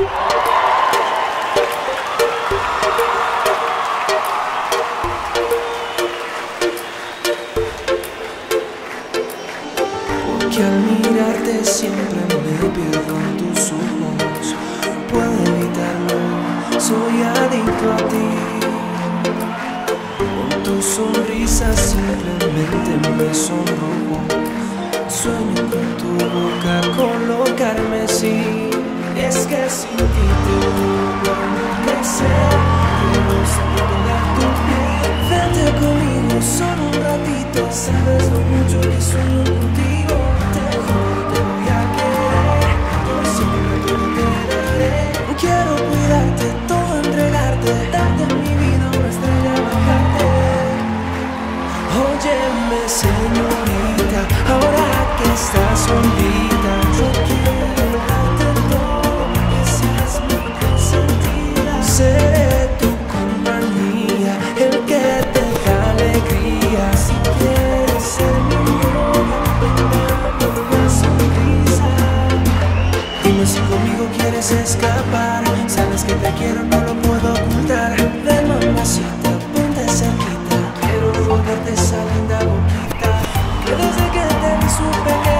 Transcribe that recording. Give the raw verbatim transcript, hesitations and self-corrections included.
Que al mirarte siempre me pierdo en tus ojos. No puedo evitarlo, soy adicto a ti. Con tu sonrisa simplemente me sonrojo. Sueño con tu boca colocarme sí. Es que sin ti te juro que sé. Quiero saborear tu piel. Vente conmigo solo un ratito. Sabes lo mucho que sueño contigo. Quiero cuidarte, todo entregarte, darte mi vida, una estrella bajarte. Óyeme, señorita, ahora que estás solita, yo quiero darte todo, que seas mi consentida. Seré tu compañía, el que te da alegría. Si quieres ser mi novia, dame una sonrisa. Dime si conmigo quieres escapar. Sabes que te quiero, no lo puedo ocultar. Ven, mamacita, ponte cerquita. Quiero robarte esa linda boquita que desde que te vi supe que